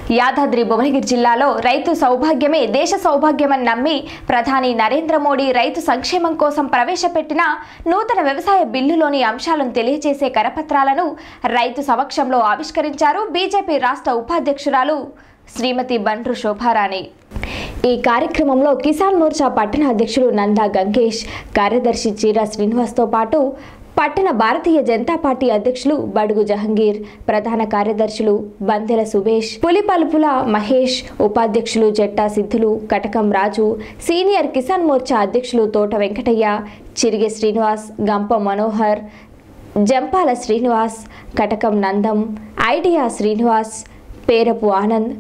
యాదాద్రి భువనగిరి జిల్లాలో రైతు సౌభాగ్యమే దేశ సౌభాగ్యమని నమ్మి ప్రధాని నరేంద్ర మోడీ రైతు సంక్షేమం కోసం ప్రవేశపెట్టిన నూతన వ్యవసాయ బిల్లులోని అంశాలను తెలియజేసే కరపత్రాలను రైతు సమక్షంలో ఆవిష్కరించారు బీజేపీ రాష్ట్ర ఉపాధ్యక్షురాలు శ్రీమతి బండ్రు శోభారాణి। ఈ కార్యక్రమంలో కిసాన్ మోర్చా పట్టణ అధ్యక్షులు నందా గంగేష్, కార్యదర్శి చీరా శ్రీనివాస్తో పాటు పట్టణ భారతీయ జనతా పార్టీ అధ్యక్షులు బడుగు జహంగీర్, ప్రధాన కార్యదర్శులు బందెల సుభేష్, పులిపలుపుల మహేష్, ఉపాధ్యక్షులు జట్టా సిద్ధులు, కటకం రాజు, సీనియర్ కిసాన్ మోర్చా అధ్యక్షులు తోట వెంకటయ్య, చిరిగే శ్రీనివాస్, గంప మనోహర్, జంపాల శ్రీనివాస్, కటకం నందం, ఐడియా శ్రీనివాస్, పేరపు ఆనంద్,